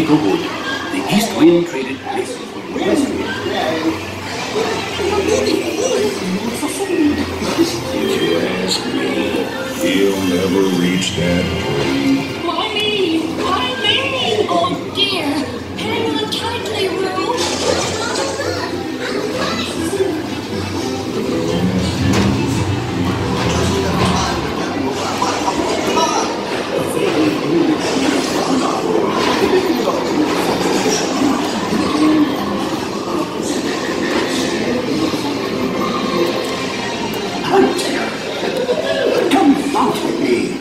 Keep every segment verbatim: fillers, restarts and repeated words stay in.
Maplewood. The east wind traded places with the west wind. If you ask me, he'll never reach that point. Why me? Why me? Oh dear. Hang on tightly, Roo. Come out with me.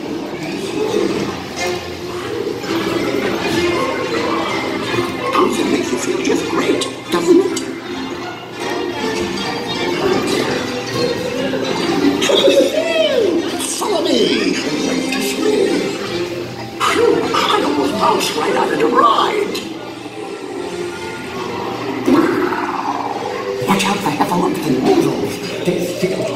Hunting makes you feel just great, doesn't it? Follow me. Wait to swim. Phew, I almost bounced right out of the ride. Watch out for heffalumps and weasels. They stick